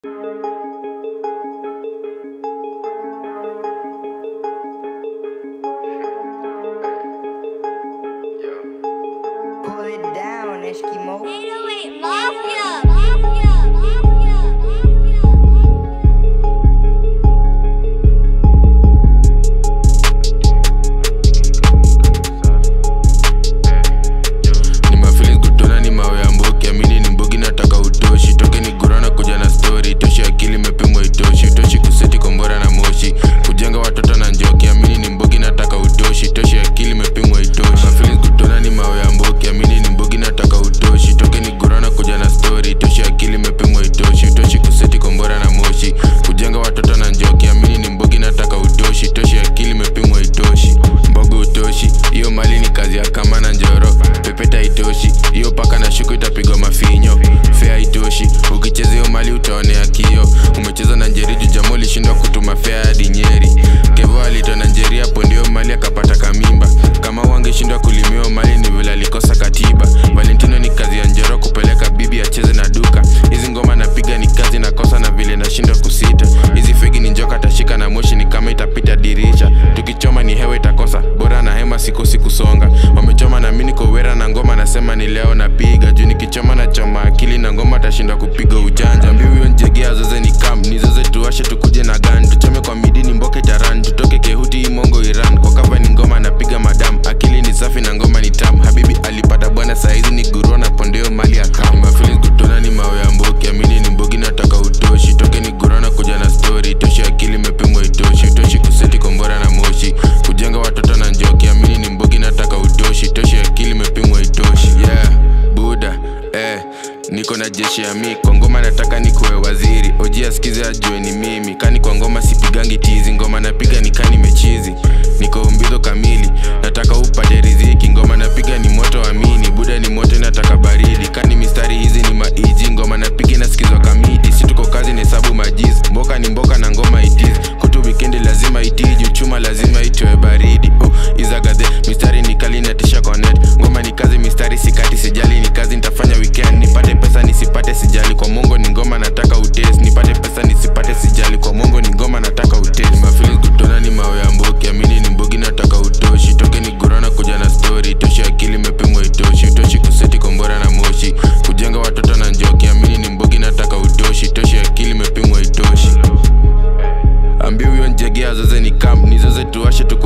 Pull it down, Eskimo. 808 Mafia. Iyo paka na shuku itapigwa mafinyo. Fea itoshi, ukicheza hiyo mali utaonea kio. Umecheza na Njeri juu Jamo lishindwa kutuma fea hadi Nyeri. Kevo alitoa na Njeri hapo ndio mali akapata kamimba. Kama wangeshindwa kulimio mali ni vile alikosa katiba. Valentino ni kazi ya Njero kupeleka bibi acheze na duka. Hizi ngoma napiga ni kazi nakosa na vile nashindwa kusita. Hizi fegi ni njoka tashika na moshi ni kama itapita dirisha. Tukichoma ni hewa itakosa, bora na hema sikosi kusonga. Wamechoma na mimi niko wera na ngoma nasema ni leo napiga. Juu nikichoma na choma akili na ngoma tashinda kupiga ujanja. Mbiu hiyo njegea zoze ni kam, ni zoze tuwashe tukuje na gun. Tuchome kwa midi ni mboke taran, tutoke kehuti imongo Iran. Kwa kava ni ngoma napiga madam, akili ni safi na ngoma ni tam. Habibi alipata bwana saizi ni gurua na pondeo mali ya kama. Feelings kutona ni mawe ya mboki, amini ni mbogi nataka utoshi. Toke ni gurua na kuja na story, toshi akili mepimwa itoshi. Utoshi kuseti kombora na moshi, kujenga watoto na njoki. Amini ni mbogi nataka utoshi, toshi akili mepimwa itoshi. Yeah, Buda, niko na jeshi ya mi. Kwa ngoma nataka nikuwe waziri, oji asikize ajue ni mimi. Kani kwa ngoma sipigangi tizi, ngoma napiga ni kani mechizi. Niko umbizo kamili, nataka upate riziki. Ngoma napiga ni moto amini, Buda ni moto nataka baridi. Kani mistari hizi ni maiji, ngoma napiga nasikizwa kamidi. Si tuko kazi nesabu majiz, mboka ni mboka na ngoma itiz. Kutu wikendi lazima itiji, uchuma lazima itoe baridi. Izagadhe, mistari ni kali natisha connect. Ngoma ni kazi mistari sikati sijali ni kazi nitafanya weekend. Nipate pesa nisipate sijali, kwa Mungu ni ngoma nataka utest. Nipate pesa nisipate sijali, kwa Mungu ni ngoma nataka utest. My feelings kutona ni mawe ya mboki, amini ni mbogi nataka utoshi. Toke ni gurana kuja na story, toshi akili mepimwa itoshi. Utoshi kuseti kombora na moshi, kujenga watoto na njoki. Amini ni mbogi nataka utoshi, toshi akili mepimwa itoshi. Ambiu hiyo njegea zoze ni kam, ni zoze tuwashe